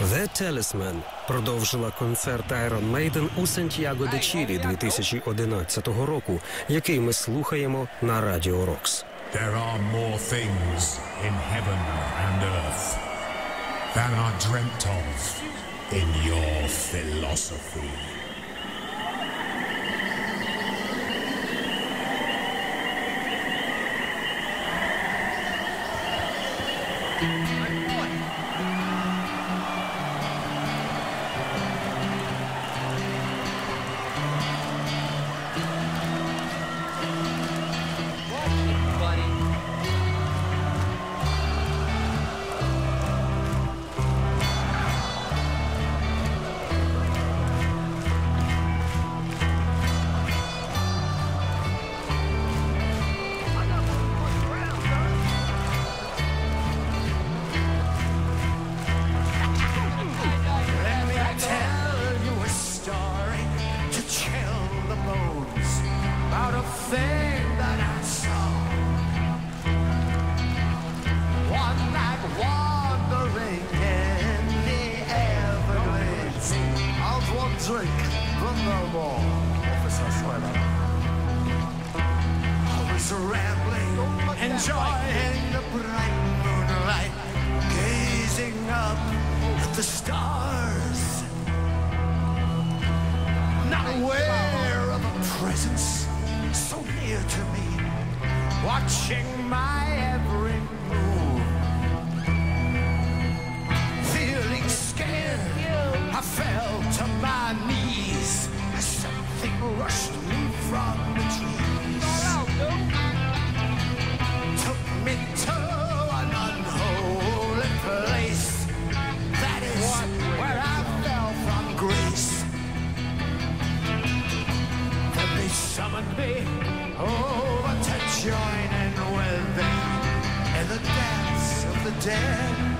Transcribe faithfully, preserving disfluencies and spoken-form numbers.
The Talisman продовжила концерт Iron Maiden у Сантьяго-де-Чилі дві тисячі одинадцятого року, який ми слухаємо на Радіо Рокс. There are more things in heaven and earth than are dreamt of in your philosophy. Drink, but no more. Officer, sorry about that. I was rambling, enjoying the bright moonlight, gazing up at the stars, not aware of a presence so near to me, watching my every move, feeling scared. I fell to my knees as something rushed me from the trees. Took me to an unholy place. That is where I fell from grace. Then they summoned me over to join in with them in the dance of the dead.